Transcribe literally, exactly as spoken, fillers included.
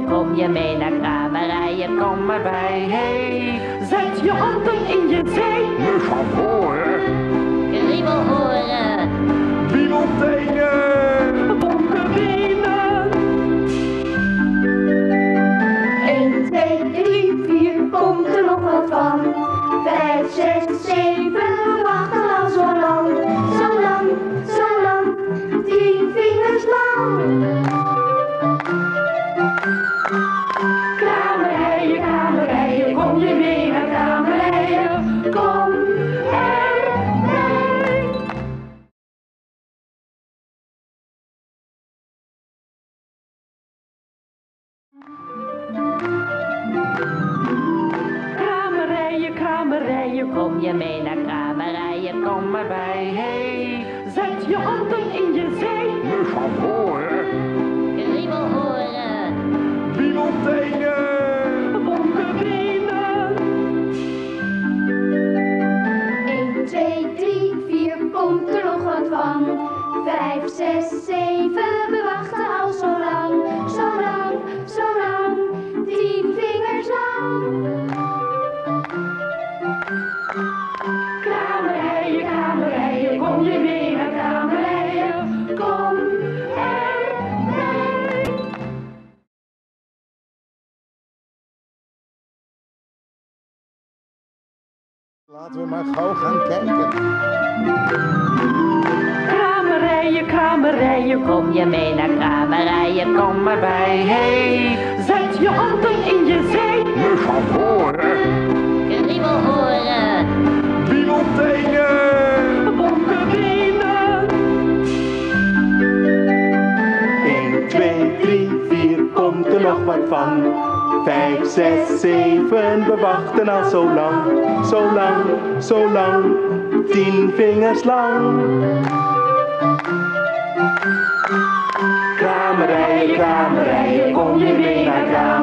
kramerijen, kom je mee naar kramerijen, kom maar bij. Hey, zet je handen in je zij. Nu van horen. Kriebeloren. Wiemeltenen. Bonte benen. één, twee, drie, vier, komt er nog wat van. vijf, zes, zeven, we wachten al zo lang. Zo lang, zo lang, tien vingers lang. Kramerijen, kramerijen, kom je mee naar kramerijen, kom erbij. Kramerijen, kramerijen, kom je mee naar kramerijen, kom maar bij. Hey, zet je handen in je zij. Nu van horen. Kriebeloren. Wiemeltenen. Bonte benen. één, twee, drie, vier, komt er nog wat van. vijf, zes, zeven, we wachten al zo lang. Zo lang, zo lang, tien vingers lang. Kramerijen, kramerijen, kom je mee naar kramerijen, kom erbij. Laten we maar gauw gaan kijken. Kramerijen, kramerijen, kom je mee naar kramerijen, kom maar bij. Hey, zet je handen in je zij. Nu van horen. Kriebeloren. Wiemeltenen. Bonte benen. één, twee, drie, vier, komt er nog wat van. vijf, zes, zeven, we wachten al zo lang. Zo lang, zo lang, tien vingers lang. Kramerijen, kramerijen, kom je mee naar kramerijen.